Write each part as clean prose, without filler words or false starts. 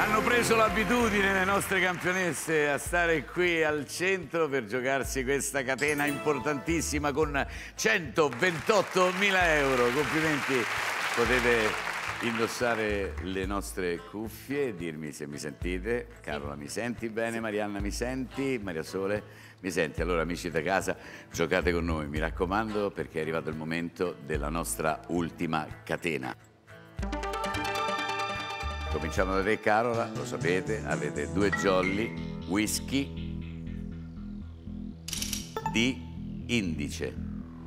Hanno preso l'abitudine le nostre campionesse a stare qui al centro per giocarsi questa catena importantissima con 128.000 euro. Complimenti, potete indossare le nostre cuffie e dirmi se mi sentite. Carola, mi senti bene? Marianna, mi senti? Maria Sole, mi senti? Allora, amici da casa, giocate con noi, mi raccomando, perché è arrivato il momento della nostra ultima catena. Cominciamo da te, Carola, lo sapete, avete 2 jolly, whisky di indice.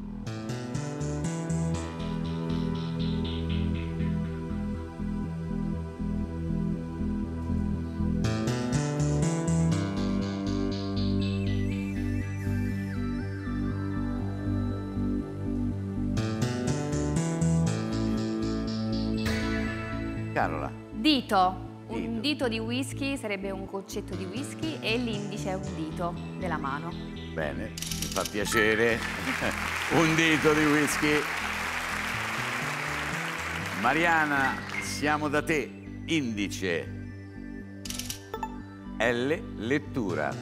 Carola. Dito. Un dito di whisky sarebbe un goccetto di whisky e l'indice è un dito della mano. Bene, mi fa piacere. Un dito di whisky. Mariana, siamo da te. Indice. L, lettura.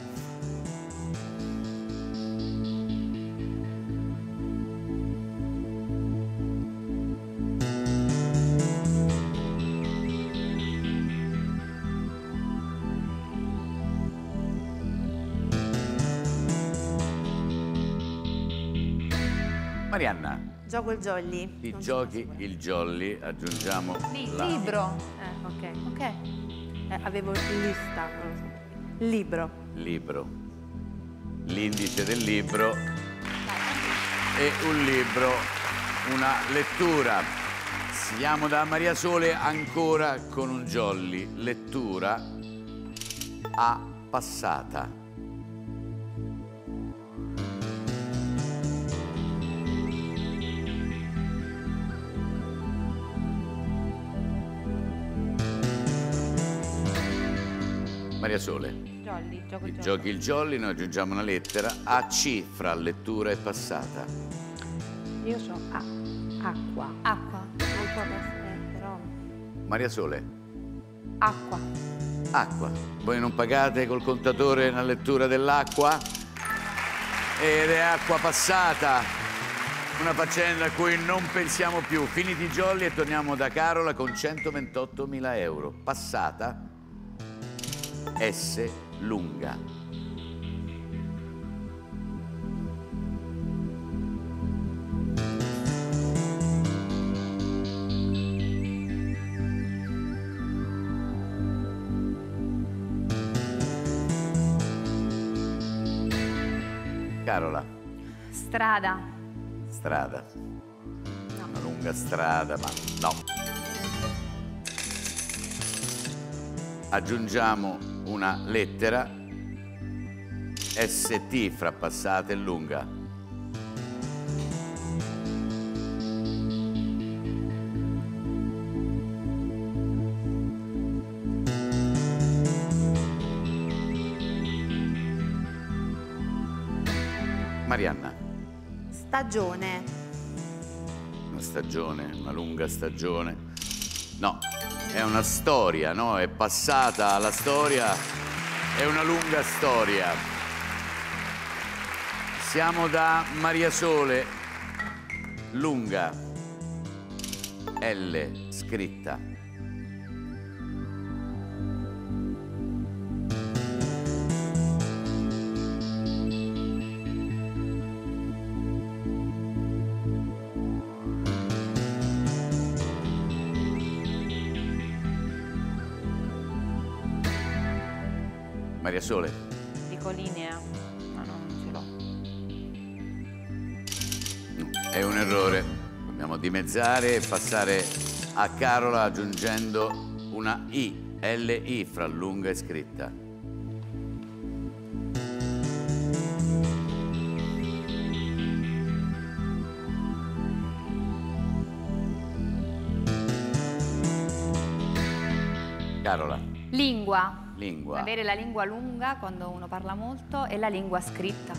Marianna. Gioco il jolly. Ti giochi il jolly, aggiungiamo la... Libro. Ok. Avevo lista, non lo so. Libro. Libro. L'indice del libro e un libro, una lettura. Siamo da Maria Sole ancora con un jolly. Lettura a passata. Maria Sole. Jolly, Giochi il jolly, noi aggiungiamo una lettera. AC fra lettura e passata. Io so A. Acqua. Acqua. Acqua però. Maria Sole. Acqua. Acqua. Voi non pagate col contatore la lettura dell'acqua? Ed è acqua passata. Una faccenda a cui non pensiamo più. Finiti i jolly e torniamo da Carola con 128.000 euro. Passata. S lunga. Carola. Strada. Strada. No. Una lunga strada, ma no. Aggiungiamo una lettera. ST fra passata e lunga. Marianna. Stagione. Una stagione, una lunga stagione. No, è una storia, no? È passata la storia, è una lunga storia. Siamo da Maria Sole. Lunga. L scritta. Maria Sole. Dico linea, ma non ce l'ho. No, è un errore. Dobbiamo dimezzare e passare a Carola aggiungendo una I, L-I fra lunga e scritta. Carola. Lingua. Lingua. Avere la lingua lunga quando uno parla molto e la lingua scritta.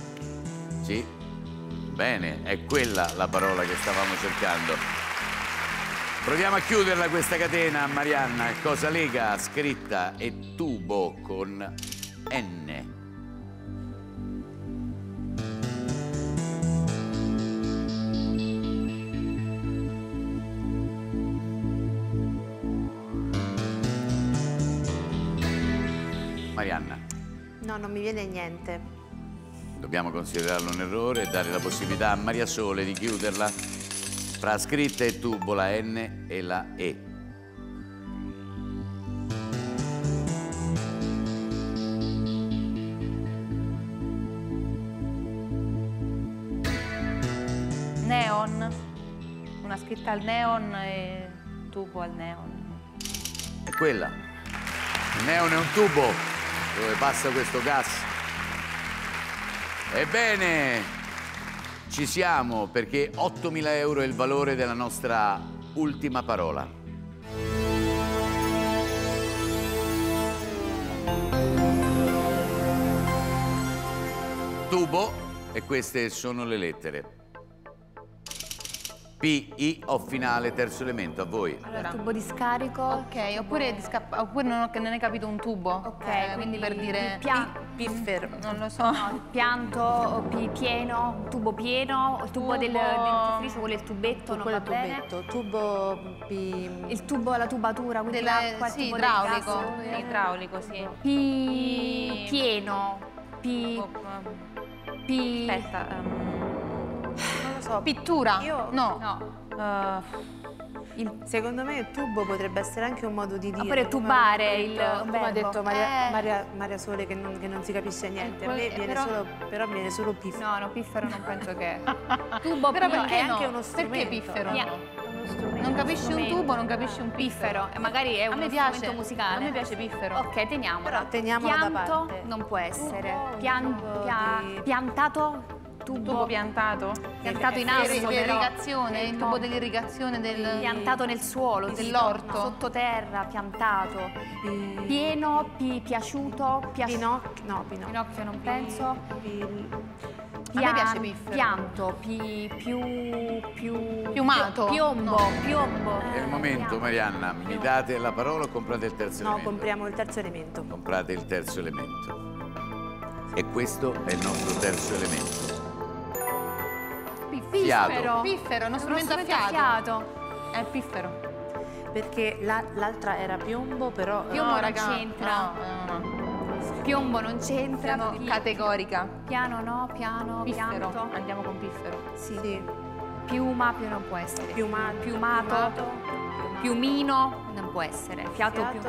Sì, bene, è quella la parola che stavamo cercando. Proviamo a chiuderla questa catena, Marianna. Cosa lega scritta e tubo con N? Marianna. No, non mi viene niente. Dobbiamo considerarlo un errore e dare la possibilità a Maria Sole di chiuderla fra scritta e tubo, la N e la E. Neon. Una scritta al neon e tubo al neon. È quella. Il neon è un tubo dove passa questo gas. Ebbene, ci siamo perché 8.000 euro è il valore della nostra ultima parola. Tubo, e queste sono le lettere. P, I, O finale, terzo elemento, a voi. Allora, tubo di scarico. Ok, oppure non hai capito un tubo. Ok, quindi per dire... Piffero. Non lo so. No, pianto, pieno, tubo pieno, il tubo del dentifricio, quello è il tubetto, non va bene. Tubo Il tubo, la tubatura, quindi l'acqua, il sì, tubo idraulico. del gas. Idraulico, sì. Pieno, Aspetta. non lo so. Pittura? Io... No. Secondo me il tubo potrebbe essere anche un modo di dire. Oppure tubare, come ha detto verbo. Maria Sole che non si capisce niente. A me viene però- però viene solo piffero. No, piffero non penso che... Tubo Però pieno, perché è anche no? uno strumento. Perché piffero? Pia- No? Non capisci un tubo, non capisci un piffero. piffero, e magari è A uno me piace. strumento musicale. A me piace piffero. Ok, teniamolo. Però teniamolo da Pianto parte. non può essere. Tubo di- Piantato, Tubo piantato? piantato in alto, però. L'irrigazione, il No. tubo dell'irrigazione del... Piantato nel suolo, dell'orto. sottoterra, piantato. Pieno, piaciuto, Pinocchio. No, Pinocchio. Pinocchio non penso. A me piace piffero. Pianto, Piumato. Piombo, No. piombo. È il momento, Marianna. Mi date la parola o comprate il terzo No, elemento? compriamo il terzo elemento. Comprate il terzo elemento. E questo è il nostro terzo elemento. Fiato. Piffero, uno strumento a fiato. È il piffero. Perché l'altra era piombo, però... Piombo non raga, c'entra. No. Piombo non c'entra. Sono categorica. Piano no, piano, Piffero. pianto. Andiamo con piffero. Sì. Piuma, più non può essere. Piumato. Piumino, non può essere. Fiato, più...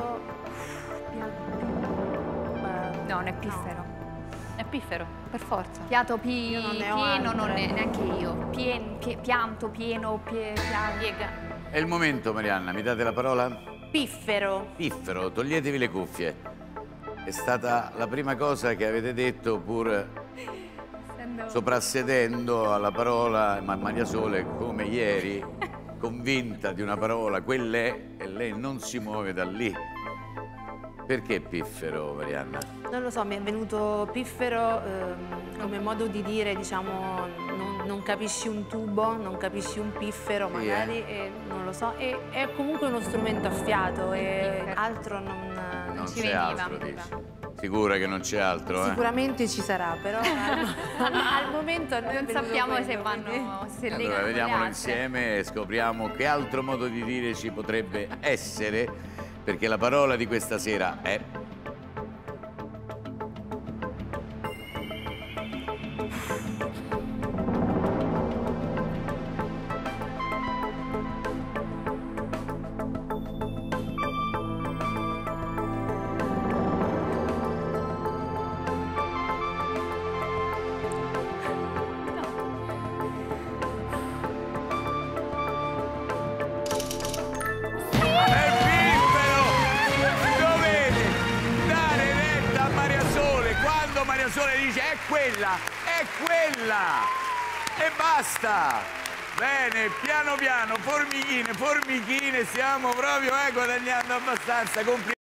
No, non è piffero. È piffero, per forza. Fiato Io non ne ho pieno, non altre. è neanche io. Pianto, pieno, piega. È il momento, Marianna. Mi date la parola? Piffero. Piffero, toglietevi le cuffie. È stata la prima cosa che avete detto, pur soprassedendo alla parola, ma Maria Sole, come ieri, convinta di una parola, quell'è, e lei non si muove da lì. Perché piffero, Marianna? Non lo so, mi è venuto piffero come modo di dire, diciamo, non capisci un tubo, non capisci un piffero magari, e non lo so. È comunque uno strumento a fiato e altro non Non ci c'è veniva. altro, dici. Sicura che non c'è altro, eh? Sicuramente ci sarà, però al momento a noi è Non venuto sappiamo quello, se quindi- vanno, se legano Allora, con le vediamolo altre. insieme e scopriamo che altro modo di dire ci potrebbe essere, perché la parola di questa sera è... Maria Sole dice è quella e basta. Bene, piano piano, formichine, stiamo proprio guadagnando abbastanza.